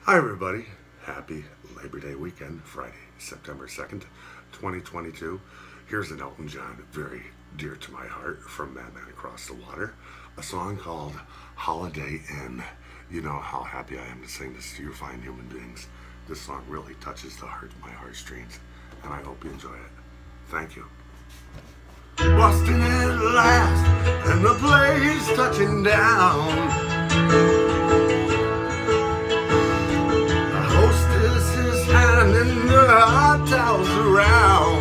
Hi everybody, happy Labor Day weekend, Friday, September 2nd, 2022. Here's an Elton John, very dear to my heart, from Madman Across the Water, a song called Holiday Inn. You know how happy I am to sing this to you fine human beings. This song really touches the heart, my heartstrings, and I hope you enjoy it. Thank you. Busting at last, and the place touching down. And the hot towels around.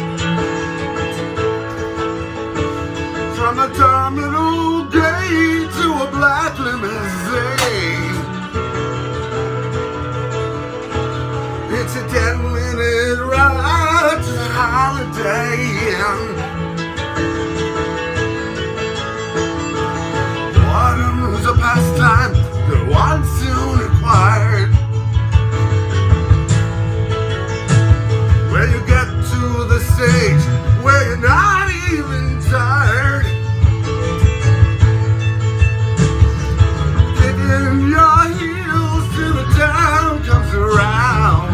From a terminal gate to a black limousine, it's a 10-minute ride to the Holiday Inn. Boredom's a pastime that one soon acquired. Stage where you're not even tired, kicking your heels till the town comes around.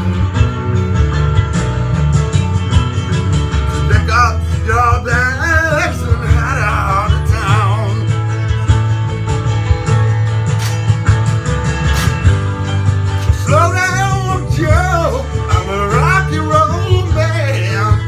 Pick up your bags and head out of town. Slow down, Joe, I'm a rock and roll man.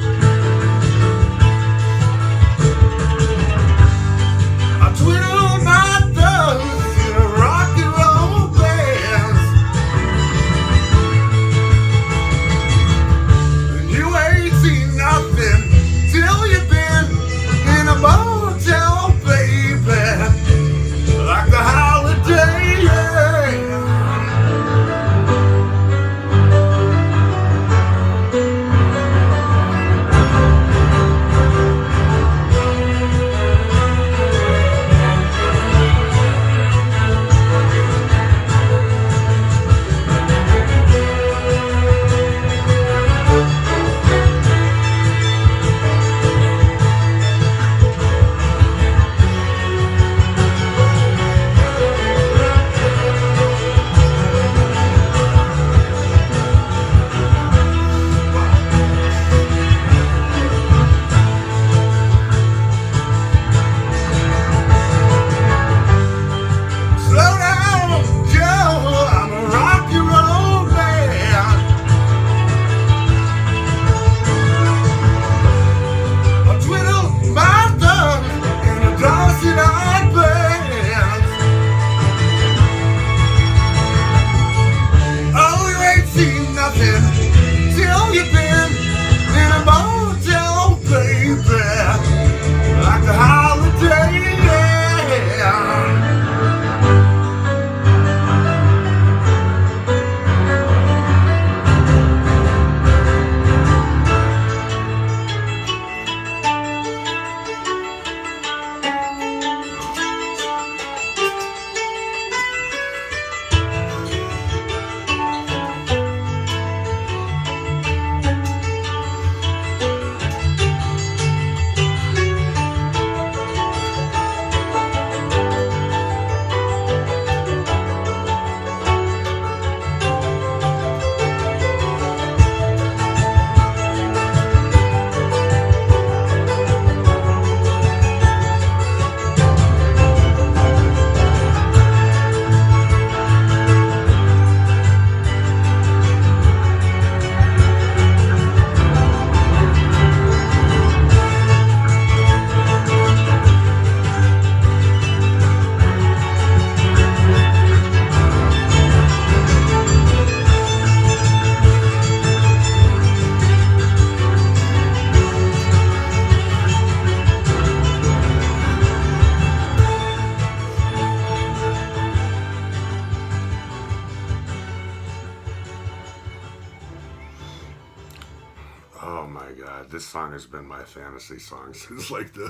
Oh my God, this song has been my fantasy song since like the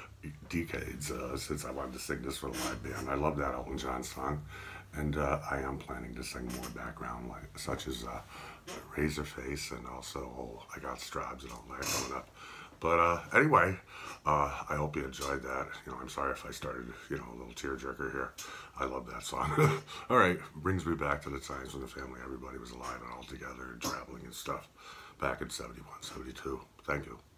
decades, since I wanted to sing this for a live band. I love that Elton John song, and I am planning to sing more background, such as Razorface, and also I Got Strobs and all that coming up. But anyway, I hope you enjoyed that. You know, I'm sorry if I started, you know, a little tearjerker here. I love that song. All right, brings me back to the times when the family, everybody was alive and all together and traveling and stuff back in 71, 72. Thank you.